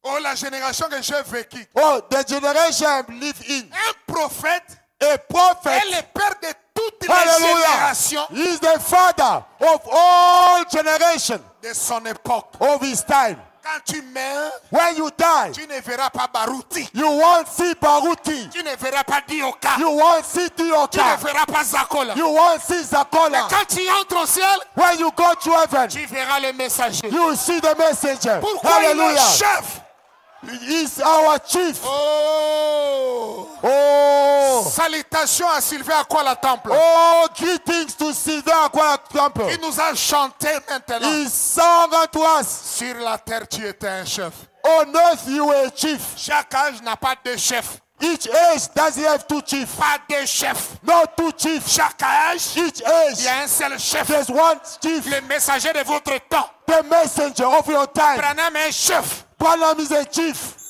Oh, la génération que j'ai vécue. Oh, the generation I live in. Un prophète A prophet. est le père de toutes les Hallelujah. générations He is the father of all generations de son époque. of his time. Quand tu meurs, When you die, tu ne verras pas Baruti. you won't see Baruti. Tu ne verras pas Dioka. You won't see Tu ne Tioka. verras pas Zakola. You won't see Zakola. Quand tu entres au ciel, When you go to heaven, tu verras le messager. you will see the messenger. Pourquoi il est Hallelujah. chef? He is our chief. Oh! Oh. Salutations à Sylvain Akwala Temple. Oh, greetings to Sylvain Akwala Temple. Il nous a chanté maintenant. He sang unto us. Sur la terre, tu étais un chef. On earth you were a chief. Chaque âge n'a pas de chef. Each age doesn't have two chiefs. Pas de chef. No two chiefs. Chaque âge, Each il age, y a un seul chef. there's one chief. Le messager de votre temps. The messenger of your time. Branham est un chef. Branham is a chief.